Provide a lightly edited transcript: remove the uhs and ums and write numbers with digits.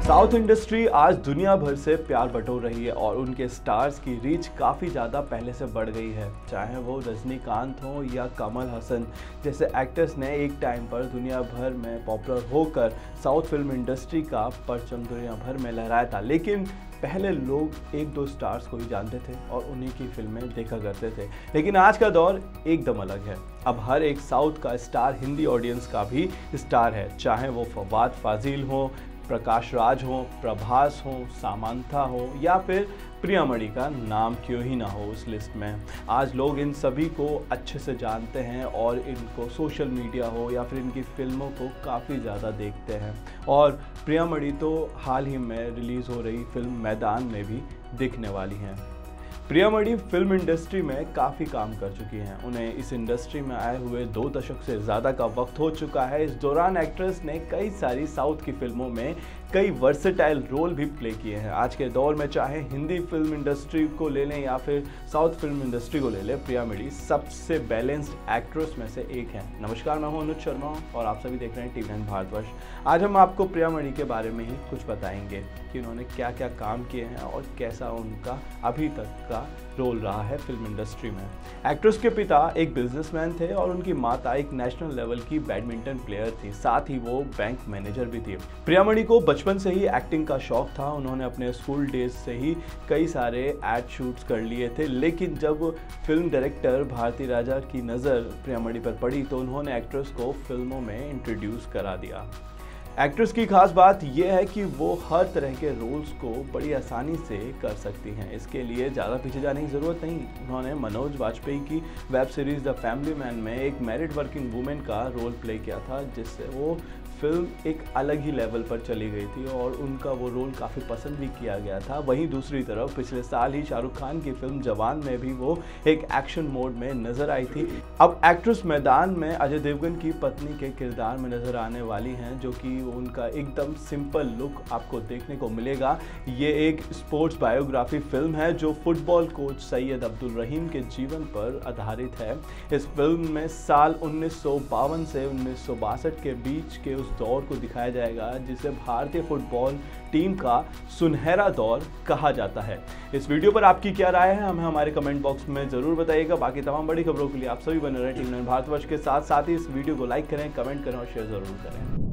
South industry आज दुनिया भर से प्यार बटोर रही है और उनके स्टार्स की रीच काफ़ी ज़्यादा पहले से बढ़ गई है। चाहे वो रजनीकांत हो या कमल हसन जैसे एक्टर्स ने एक टाइम पर दुनिया भर में पॉपुलर होकर साउथ फिल्म इंडस्ट्री का परचम दुनिया भर में लहराया था। लेकिन पहले लोग एक दो स्टार्स को ही जानते थे और उन्हीं की फिल्में देखा करते थे। लेकिन आज का दौर एकदम अलग है। अब हर एक साउथ का स्टार हिंदी ऑडियंस का भी स्टार है, चाहे वो फवाद फाजिल हो, प्रकाश राज हो, प्रभास हो, सामंथा हो या फिर प्रियामणि का नाम क्यों ही ना हो उस लिस्ट में। आज लोग इन सभी को अच्छे से जानते हैं और इनको सोशल मीडिया हो या फिर इनकी फिल्मों को काफ़ी ज़्यादा देखते हैं। और प्रियामणि तो हाल ही में रिलीज़ हो रही फिल्म मैदान में भी दिखने वाली हैं। प्रियामणि फिल्म इंडस्ट्री में काफ़ी काम कर चुकी हैं। उन्हें इस इंडस्ट्री में आए हुए 2 दशक से ज़्यादा का वक्त हो चुका है। इस दौरान एक्ट्रेस ने कई सारी साउथ की फिल्मों में कई वर्सेटाइल रोल भी प्ले किए हैं। आज के दौर में चाहे हिंदी फिल्म इंडस्ट्री को ले लें या फिर साउथ फिल्म इंडस्ट्री को ले लें, प्रियामणि सबसे बैलेंस्ड एक्ट्रेस में से एक है। नमस्कार, मैं हूं अनुज शर्मा और आप सभी देख रहे हैं टीवी9 भारतवर्ष। आज हम आपको प्रियामणि के बारे में ही कुछ बताएंगे कि उन्होंने क्या क्या काम किए हैं और कैसा उनका अभी तक का रोल रहा है फिल्म इंडस्ट्री में। एक्ट्रेस के पिता एक बिजनेसमैन थे और उनकी माता एक नेशनल लेवल की बैडमिंटन प्लेयर थी, साथ ही वो बैंक मैनेजर भी थी। प्रियामणि को बचपन से ही एक्टिंग का शौक था। उन्होंने अपने स्कूल डेज से ही कई सारे एड शूट्स कर लिए थे, लेकिन जब फिल्म डायरेक्टर भारती राजा की नज़र प्रियामणि पर पड़ी तो उन्होंने एक्ट्रेस को फिल्मों में इंट्रोड्यूस करा दिया। एक्ट्रेस की खास बात यह है कि वो हर तरह के रोल्स को बड़ी आसानी से कर सकती हैं। इसके लिए ज़्यादा पीछे जाने की ज़रूरत नहीं। उन्होंने मनोज वाजपेयी की web series the family man में एक married working women role play प्ले किया था, जिससे वो फिल्म एक अलग ही लेवल पर चली गई थी और उनका वो रोल काफ़ी पसंद भी किया गया था। वहीं दूसरी तरफ पिछले साल ही शाहरुख खान की फिल्म जवान में भी वो एक एक्शन मोड में नजर आई थी। अब एक्ट्रेस मैदान में अजय देवगन की पत्नी के किरदार में नजर आने वाली हैं, जो कि उनका एकदम सिंपल लुक आपको देखने को मिलेगा। ये एक स्पोर्ट्स बायोग्राफी फिल्म है जो फुटबॉल कोच सैयद अब्दुल रहीम के जीवन पर आधारित है। इस फिल्म में साल 1952 से 1962 के बीच के उस दौर को दिखाया जाएगा जिसे भारतीय फुटबॉल टीम का सुनहरा दौर कहा जाता है। इस वीडियो पर आपकी क्या राय है, हमें हमारे कमेंट बॉक्स में जरूर बताइएगा। बाकी तमाम बड़ी खबरों के लिए आप सभी बने रहें टीवी9 भारतवर्ष के साथ। साथ ही इस वीडियो को लाइक करें, कमेंट करें और शेयर जरूर करें।